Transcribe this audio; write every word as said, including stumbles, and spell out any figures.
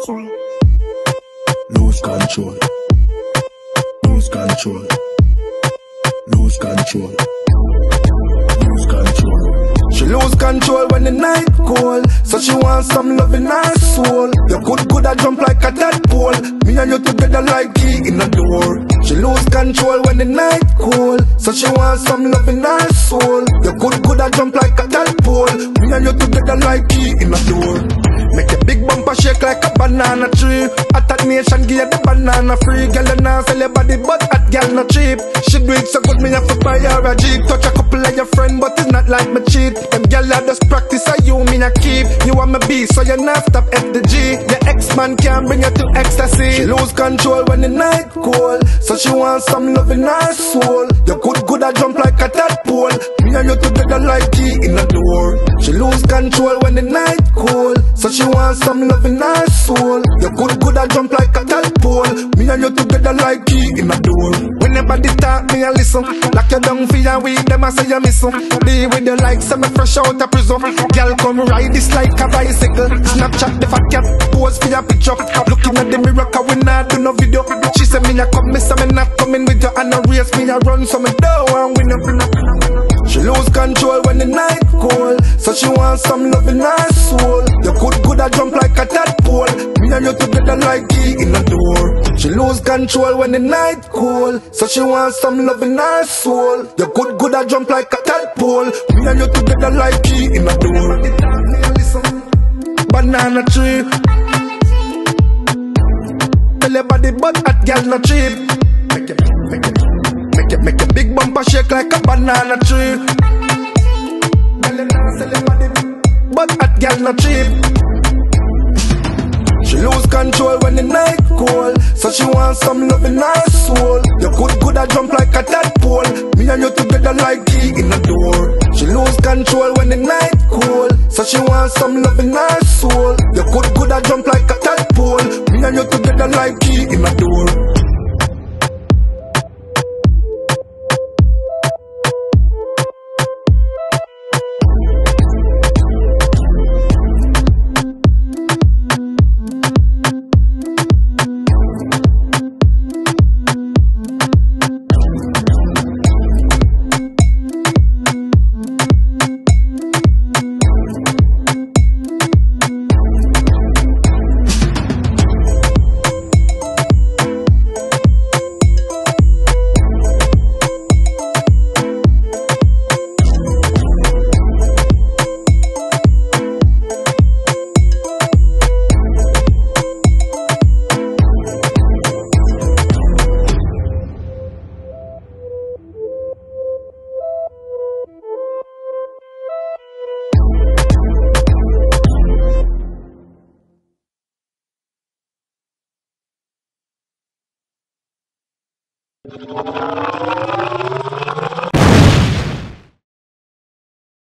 Lose control. Lose control. Lose control. Lose control. She lose control when the night cold, so she wants some love in her soul. You good good a jump like a tadpole. Me and you together like key in a door. She lose control when the night cold, so she wants some love in her soul. You good good a jump like a tadpole. Me and you together like key in a door. Make a big bumper shake like a banana tree. At that nation give the banana free. Girl you now sell your body but at girl not cheap. She do it so good me have to buy her a Jeep. Touch a couple of your friend but it's not like me cheat. Them girl I just practice so you me not keep. You want me be so you not stop at the G. Your ex-man can't bring you to ecstasy. She lose control when the night cold, so she wants some love in her soul. You good good a jump like a tadpole. Me and you together like key in a door. She lose control when the night cold, so she wants some love in her soul. You good good a jump like a tadpole. Me and you together like key in a door. Whenever they talk me a listen, lock you down for your weed, them a say you miss 'em. Be with you like some fresh out of prison. Girl come ride this like a bicycle. Snapchat the fat cat, pose for your picture. Looking at the mirror cause we not do no video. She say me a come, me say me not coming with you. And a race me a run so me don't want win up. She lose control when the night cold, so she wants some love in her soul. You good good a jump like a tadpole. Me and you together like key in a door. She lose control when the night cold, so she wants some love in her soul. You good good a jump like a tadpole. Me and you together like key in a door. Banana tree. Tell your body but at girl not cheap. Make it, make it. Make it, make a big bumper shake like a banana tree. Girl, you not sell your body, but at girl not cheap. She lose control when the night cold, so she wants some love in her soul. You good good a jump like a tadpole. Me and you together like key in a door. She lose control when the night cold, so she wants some love in her soul. You good good a jump like a tadpole. Me and you together like key in a door. You